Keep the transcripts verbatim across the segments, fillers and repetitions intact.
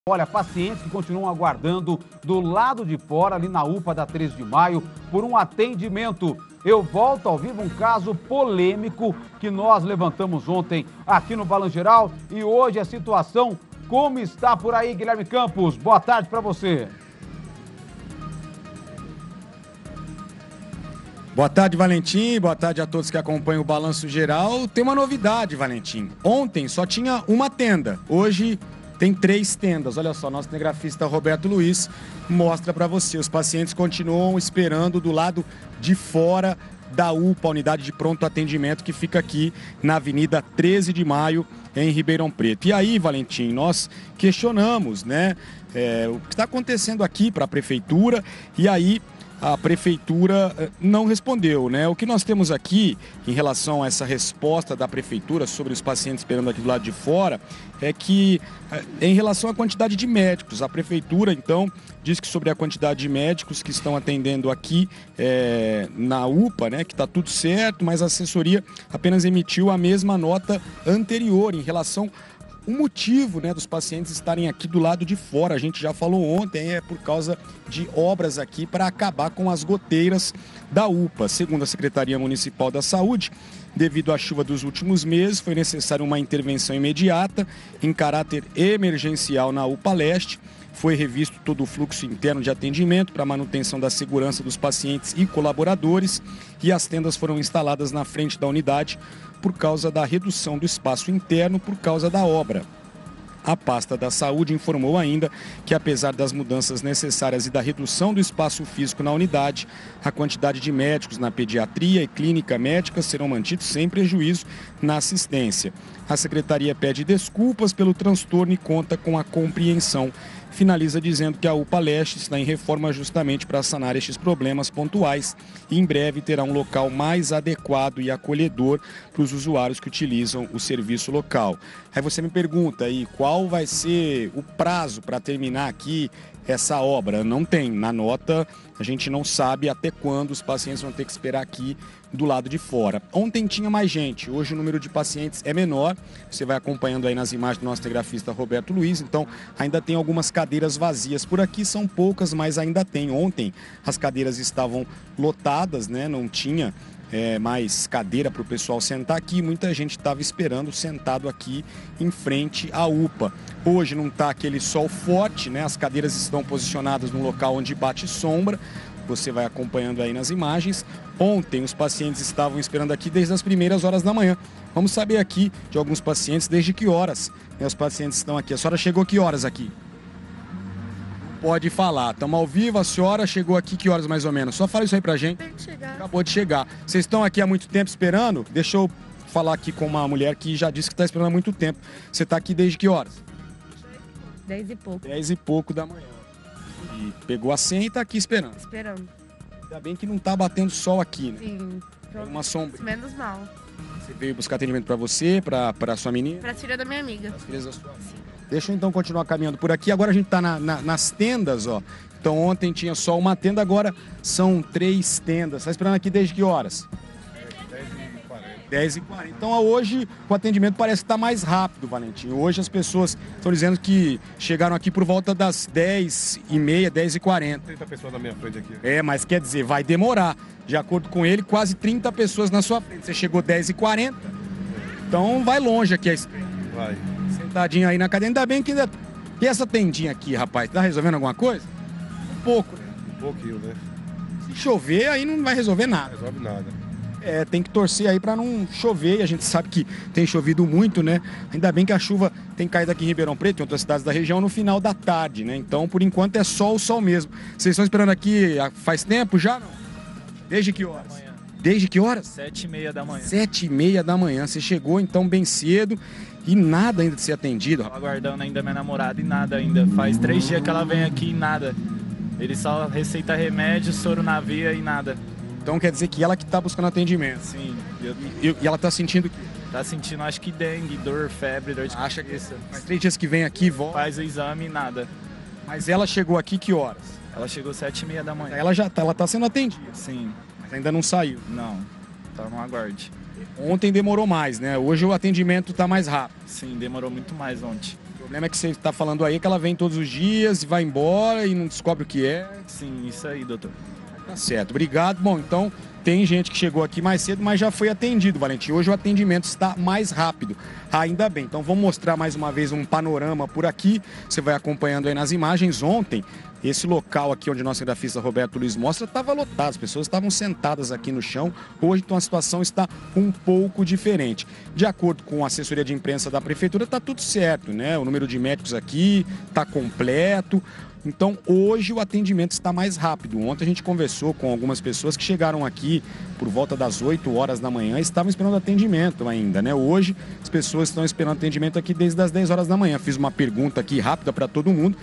Olha, pacientes que continuam aguardando do lado de fora, ali na U P A da treze de maio, por um atendimento. Eu volto ao vivo um caso polêmico que nós levantamos ontem aqui no Balanço Geral e hoje a situação como está por aí, Guilherme Campos? Boa tarde para você. Boa tarde, Valentim. Boa tarde a todos que acompanham o Balanço Geral. Tem uma novidade, Valentim. Ontem só tinha uma tenda. Hoje tem três tendas. Olha só, nosso cinegrafista Roberto Luiz mostra para você. Os pacientes continuam esperando do lado de fora da U P A, unidade de pronto atendimento, que fica aqui na Avenida treze de maio, em Ribeirão Preto. E aí, Valentim, nós questionamos, né, é, o que está acontecendo aqui para a prefeitura, e aí a prefeitura não respondeu, né? O que nós temos aqui em relação a essa resposta da prefeitura sobre os pacientes esperando aqui do lado de fora é que, em relação à quantidade de médicos, a prefeitura, então, diz que sobre a quantidade de médicos que estão atendendo aqui é, na U P A, né, que está tudo certo, mas a assessoria apenas emitiu a mesma nota anterior em relação o motivo, né, dos pacientes estarem aqui do lado de fora. A gente já falou ontem, é por causa de obras aqui para acabar com as goteiras da U P A. Segundo a Secretaria Municipal da Saúde, devido à chuva dos últimos meses, foi necessária uma intervenção imediata em caráter emergencial na U P A Leste. Foi revisto todo o fluxo interno de atendimento para manutenção da segurança dos pacientes e colaboradores, e as tendas foram instaladas na frente da unidade por causa da redução do espaço interno por causa da obra. A pasta da saúde informou ainda que, apesar das mudanças necessárias e da redução do espaço físico na unidade, a quantidade de médicos na pediatria e clínica médica serão mantidos sem prejuízo na assistência. A secretaria pede desculpas pelo transtorno e conta com a compreensão. Finaliza dizendo que a U P A Leste está em reforma justamente para sanar estes problemas pontuais e em breve terá um local mais adequado e acolhedor para os usuários que utilizam o serviço local. Aí você me pergunta aí, qual vai ser o prazo para terminar aqui essa obra? Não tem. Na nota, a gente não sabe até quando os pacientes vão ter que esperar aqui do lado de fora. Ontem tinha mais gente, hoje o número de pacientes é menor. Você vai acompanhando aí nas imagens do nosso cinegrafista Roberto Luiz. Então, ainda tem algumas cadeiras vazias por aqui, são poucas, mas ainda tem. Ontem as cadeiras estavam lotadas, né? Não tinha É, mais cadeira para o pessoal sentar aqui, muita gente estava esperando sentado aqui em frente à U P A. Hoje não está aquele sol forte, né? As cadeiras estão posicionadas no local onde bate sombra, você vai acompanhando aí nas imagens. Ontem os pacientes estavam esperando aqui desde as primeiras horas da manhã. Vamos saber aqui de alguns pacientes desde que horas, né, os pacientes estão aqui. A senhora chegou que horas aqui? Pode falar, estamos ao vivo, a senhora chegou aqui que horas mais ou menos? Só fala isso aí pra gente. Acabei de chegar. Acabou de chegar. Vocês estão aqui há muito tempo esperando? Deixa eu falar aqui com uma mulher que já disse que está esperando há muito tempo. Você está aqui desde que horas? Dez e pouco. Dez e pouco da manhã. E pegou a senha e está aqui esperando. Esperando. Ainda bem que não está batendo sol aqui, né? Sim. Pega uma sombra. Menos mal. Você veio buscar atendimento para você, para sua menina? Para a filha da minha amiga. As filhas da sua amiga. Deixa eu então continuar caminhando por aqui. Agora a gente está na, na, nas tendas, ó. Então ontem tinha só uma tenda, agora são três tendas. Está esperando aqui desde que horas? dez e quarenta. Então hoje o atendimento parece que está mais rápido, Valentim. Hoje as pessoas estão dizendo que chegaram aqui por volta das dez e meia, dez e quarenta. trinta pessoas na minha frente aqui. É, mas quer dizer, vai demorar. De acordo com ele, quase trinta pessoas na sua frente. Você chegou dez e quarenta. Então vai longe aqui a espera. Vai. Sentadinho aí na cadeira. Ainda bem que ainda... E essa tendinha aqui, rapaz, tá resolvendo alguma coisa? Um pouco, né? Um pouquinho, né? Se chover, aí não vai resolver Não nada. resolve nada. É, tem que torcer aí pra não chover, e a gente sabe que tem chovido muito, né? Ainda bem que a chuva tem caído aqui em Ribeirão Preto, em outras cidades da região, no final da tarde, né? Então, por enquanto, é só o sol mesmo. Vocês estão esperando aqui faz tempo já, não? Desde que horas? Manhã. Desde que horas? Sete e meia da manhã. Sete e meia da manhã. Você chegou, então, bem cedo e nada ainda de ser atendido. Tô aguardando ainda minha namorada e nada ainda. Faz três dias que ela vem aqui e nada. Ele só receita remédio, soro na veia e nada. Então quer dizer que ela que tá buscando atendimento. Sim. Eu... E, e ela tá sentindo que... Tá sentindo, acho que dengue, dor, febre, dor de Acha cabeça. Faz três dias que vem aqui e volta. Faz o exame e nada. Mas ela chegou aqui que horas? Ela chegou sete e meia da manhã. Ela já tá, ela tá sendo atendida. Sim. Mas ainda não saiu. Não. Tá no aguarde. Ontem demorou mais, né? Hoje o atendimento tá mais rápido. Sim, demorou muito mais ontem. problema é que você está falando aí que ela vem todos os dias e vai embora e não descobre o que é. Sim, isso aí, doutor. Tá certo, obrigado. Bom, então tem gente que chegou aqui mais cedo, mas já foi atendido, Valentim. Hoje o atendimento está mais rápido, ainda bem. Então vamos mostrar mais uma vez um panorama por aqui. Você vai acompanhando aí nas imagens. Ontem, esse local aqui onde o nosso cinegrafista Roberto Luiz mostra estava lotado, as pessoas estavam sentadas aqui no chão. Hoje, então, a situação está um pouco diferente. De acordo com a assessoria de imprensa da prefeitura, está tudo certo, né? O número de médicos aqui está completo. Então, hoje o atendimento está mais rápido. Ontem a gente conversou com algumas pessoas que chegaram aqui por volta das oito horas da manhã e estavam esperando atendimento ainda, né? Hoje as pessoas estão esperando atendimento aqui desde as dez horas da manhã. Fiz uma pergunta aqui rápida para todo mundo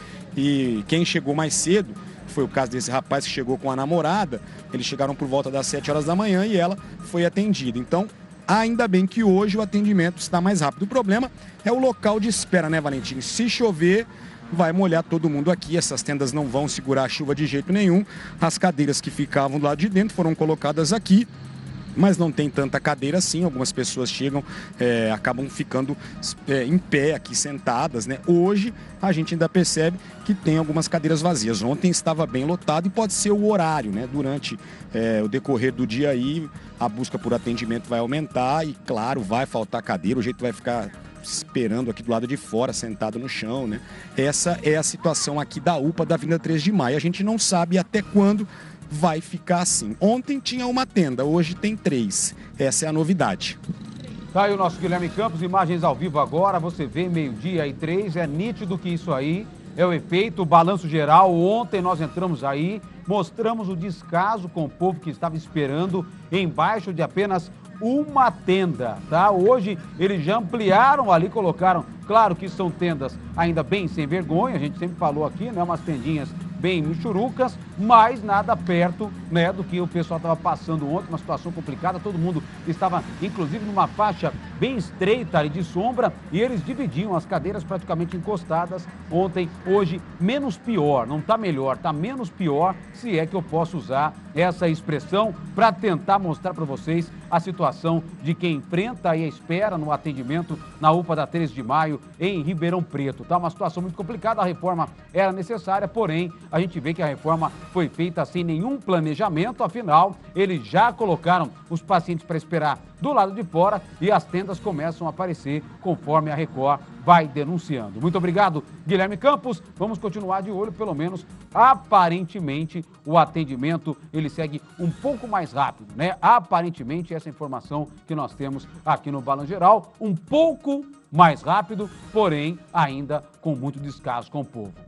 e quem chegou mais cedo foi o caso desse rapaz que chegou com a namorada. Eles chegaram por volta das sete horas da manhã e ela foi atendida. Então, ainda bem que hoje o atendimento está mais rápido. O problema é o local de espera, né, Valentim? Se chover, vai molhar todo mundo aqui, essas tendas não vão segurar a chuva de jeito nenhum. As cadeiras que ficavam do lado de dentro foram colocadas aqui, mas não tem tanta cadeira assim. Algumas pessoas chegam, é, acabam ficando é, em pé aqui, sentadas, né? Hoje a gente ainda percebe que tem algumas cadeiras vazias. Ontem estava bem lotado e pode ser o horário, né? Durante é, o decorrer do dia aí, a busca por atendimento vai aumentar e, claro, vai faltar cadeira, o jeito vai ficar esperando aqui do lado de fora, sentado no chão, né? Essa é a situação aqui da U P A da Avenida três de Maio. A gente não sabe até quando vai ficar assim. Ontem tinha uma tenda, hoje tem três. Essa é a novidade. Tá aí o nosso Guilherme Campos, imagens ao vivo agora. Você vê meio-dia e três, é nítido que isso aí é o efeito, o balanço geral. Ontem nós entramos aí, mostramos o descaso com o povo que estava esperando embaixo de apenas uma tenda, tá? Hoje eles já ampliaram ali, colocaram, claro que são tendas ainda bem sem vergonha, a gente sempre falou aqui, né? Umas tendinhas bem michurucas, mas nada perto, né, do que o pessoal estava passando ontem, uma situação complicada, todo mundo estava, inclusive, numa faixa bem estreita ali de sombra, e eles dividiam as cadeiras praticamente encostadas ontem. Hoje, menos pior, não está melhor, está menos pior, se é que eu posso usar essa expressão para tentar mostrar para vocês a situação de quem enfrenta e espera no atendimento na U P A da três de Maio, em Ribeirão Preto. Tá uma situação muito complicada, a reforma era necessária, porém, a gente vê que a reforma foi feita sem nenhum planejamento, afinal, eles já colocaram os pacientes para esperar do lado de fora e as tendas começam a aparecer conforme a Record vai denunciando. Muito obrigado, Guilherme Campos. Vamos continuar de olho, pelo menos aparentemente o atendimento ele segue um pouco mais rápido, né? Aparentemente essa informação que nós temos aqui no Balanço Geral, um pouco mais rápido, porém ainda com muito descaso com o povo.